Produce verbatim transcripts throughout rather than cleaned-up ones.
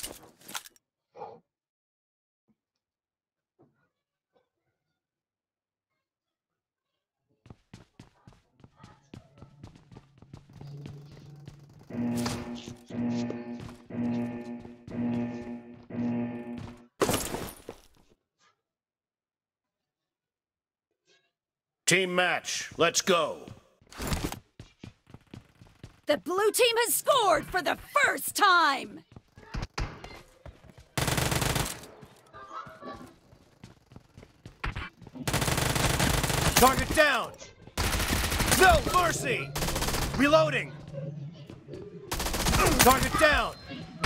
Team match, let's go. The blue team has scored for the first time! Target down! No mercy! Reloading! Target down!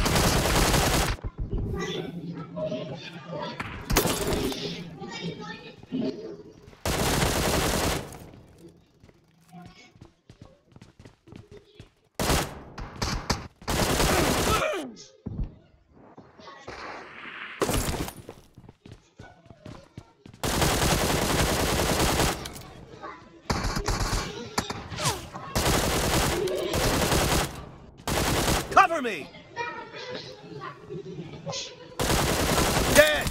Cover me! Dead!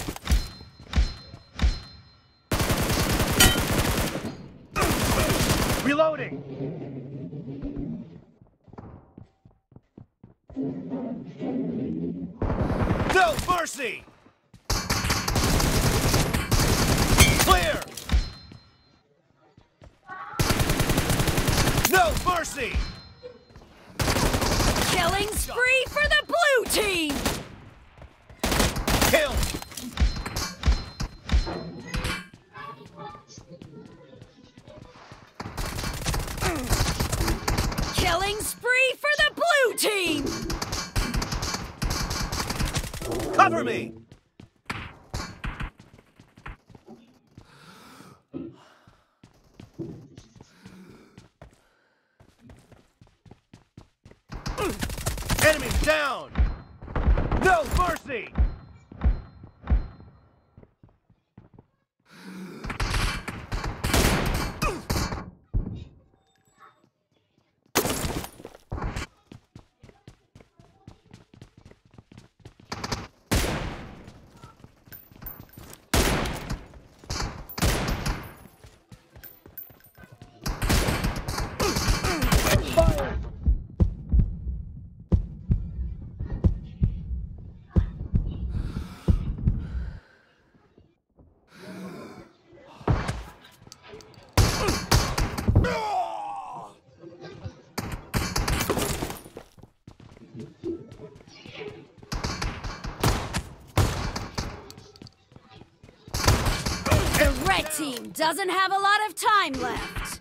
Reloading! No mercy! Clear! No mercy! Killing spree for the blue team! Kill! Killing spree for the blue team! Cover me! Enemy down! No mercy! Fire! The red team doesn't have a lot of time left.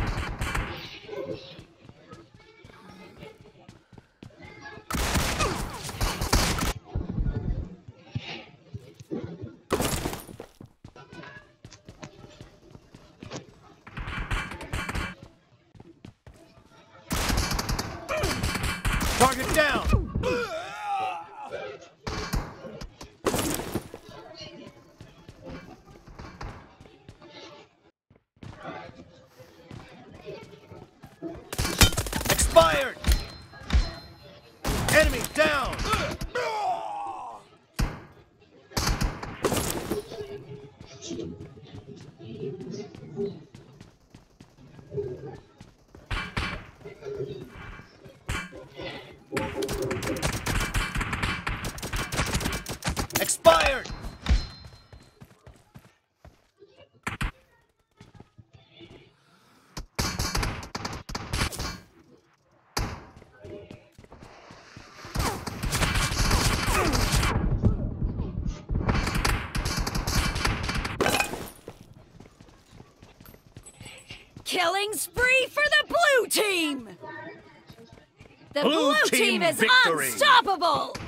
Target down! Expired! Enemy down! Expired! Killing spree for the blue team! The Blue blue team team is victory. unstoppable!